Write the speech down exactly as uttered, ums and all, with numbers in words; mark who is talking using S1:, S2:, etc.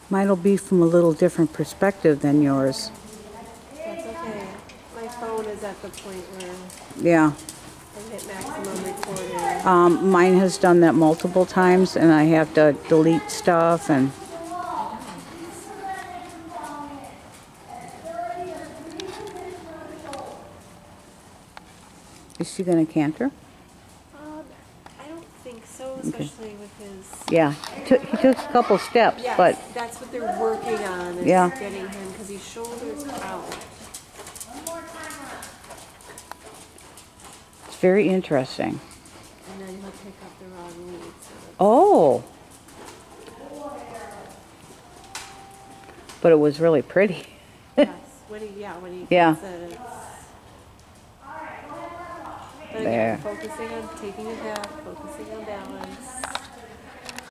S1: Mine'll be from a little different perspective than yours.
S2: That's okay. My phone is at the point where
S1: Yeah.
S2: I hit maximum recording.
S1: Um, mine has done that multiple times, and I have to delete stuff. And is she gonna canter?
S2: Um, I don't think so, especially okay. with his...
S1: Yeah, he took, he took a couple steps,
S2: yes,
S1: but...
S2: that's what they're working on, is
S1: yeah.
S2: getting him, because his shoulders out.
S1: It's very interesting.
S2: And then he'll pick up the wrong lead. So
S1: oh! But it was really pretty.
S2: yes, when he, yeah, when he
S1: yeah.
S2: gets it, it's... But
S1: there.
S2: Again, focusing on taking a bath, focusing on balance.